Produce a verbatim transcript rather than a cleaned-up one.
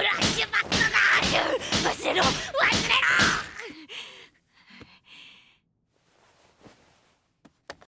フラッシュバックがある。忘れろ忘れろ